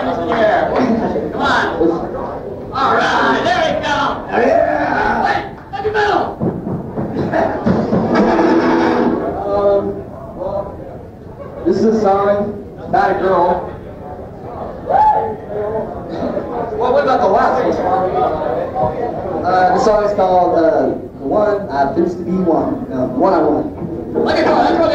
Yeah. Come on. All right, there we go. Yeah. Wait, let me middle. This is a song about a girl. Well, what about the last one? The song is called The One I Used to Be One. No, One I Want. Look at that.